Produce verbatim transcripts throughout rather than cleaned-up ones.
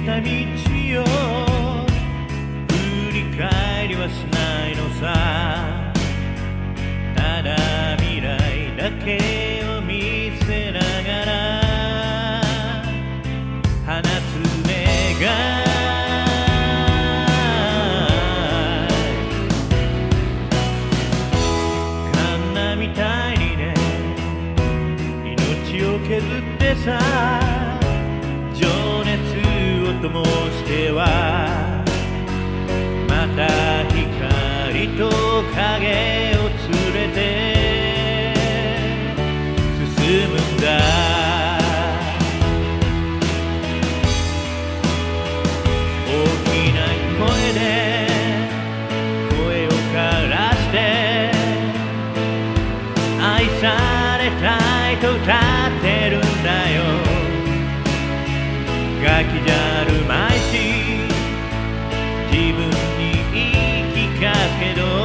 た道を振り返りはしないのさ。ただ未来だけを見せながら放つ願い。カンナみたいにね、命を削ってさ、情熱を灯してはまた光と影を連れて進むんだ。大きな声で声をからして愛されたいと歌ってるんだよ。ガキじゃあるまいし自分に言い聞かすけど、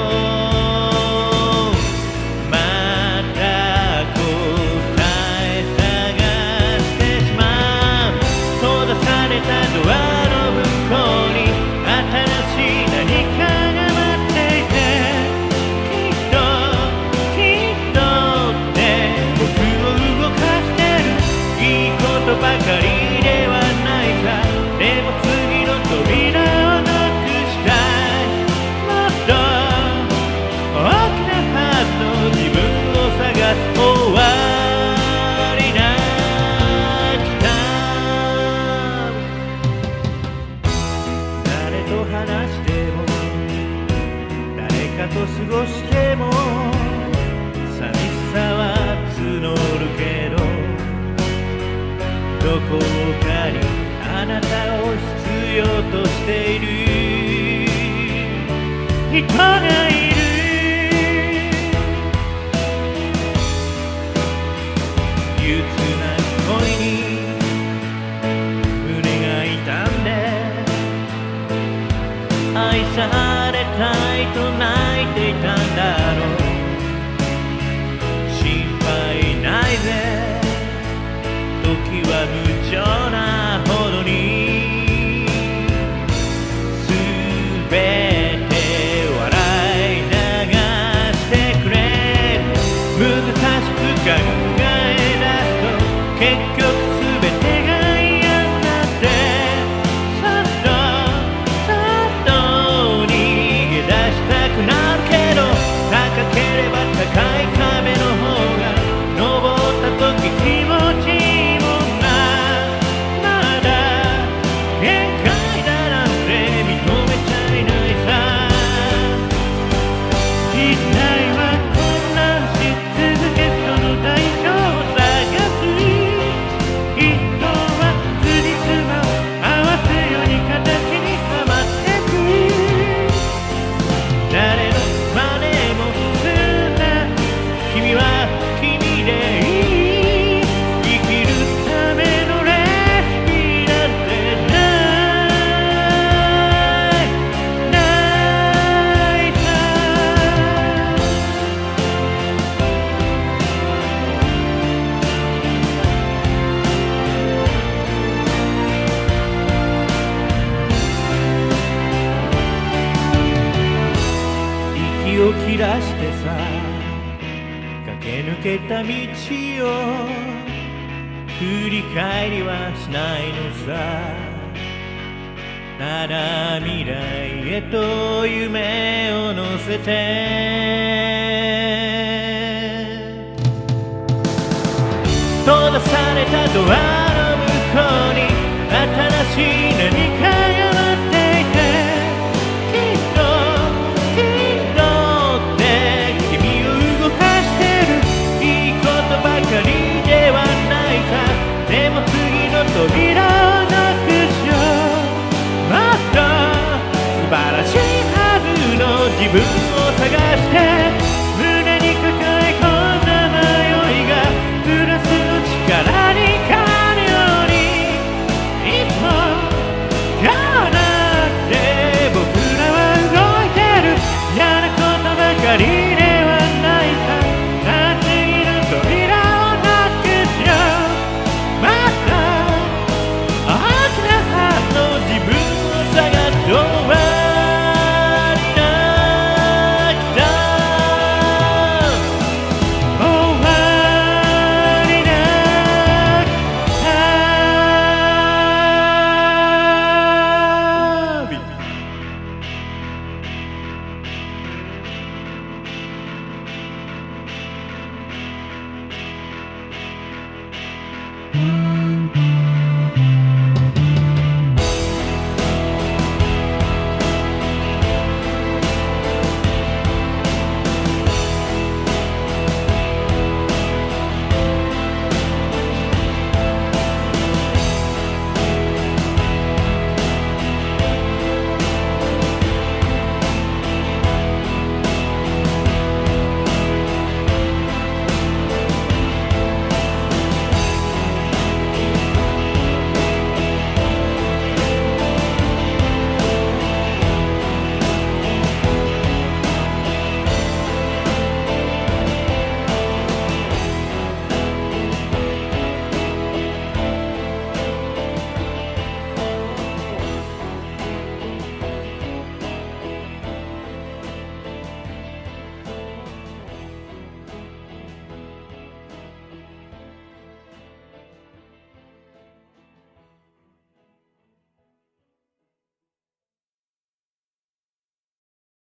また答え探してしまう。閉ざされたドアの向こうに新しい何かが待っていて、きっときっとって僕を動かしてる。いいことばかりではないさ。でも次の扉をなくしたい。もっと大きなはずの自分を探す。終わりなき旅。誰と話しても誰かと過ごしても寂しさは募るけど、どこかにあなたを必要としている人がいる。憂鬱な恋に胸が痛んで愛されたいと泣いていたんだろう。心配ないぜ、時は無情なほどに全て笑い流してくれ。難しく考え出すと結局全てが嫌になってさっとさっと逃げ出したくなるけど、高ければ高い壁の方が登った時気持ちいい。息を切らしてさ、駆け抜けた道を振り返りはしないのさ。ただ未来へと夢を乗せて閉ざされたドアの向こうに新しい何かが待っていて、きっときっとって君を動かしてる。いいことばかりではないか。でも次の扉をなくしよう。もっと素晴らしいはずの自分を